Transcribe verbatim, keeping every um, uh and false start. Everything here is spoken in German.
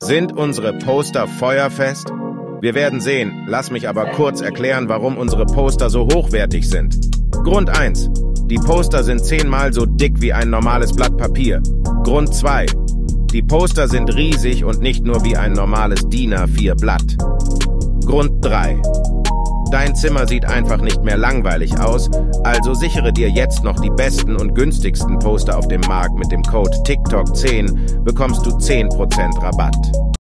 Sind unsere Poster feuerfest? Wir werden sehen, lass mich aber kurz erklären, warum unsere Poster so hochwertig sind. Grund eins. Die Poster sind zehnmal so dick wie ein normales Blatt Papier. Grund zwei. Die Poster sind riesig und nicht nur wie ein normales DIN A vier Blatt. Grund drei. Dein Zimmer sieht einfach nicht mehr langweilig aus, also sichere dir jetzt noch die besten und günstigsten Poster auf dem Markt. Mit dem Code TikTok zehn bekommst du zehn Prozent Rabatt.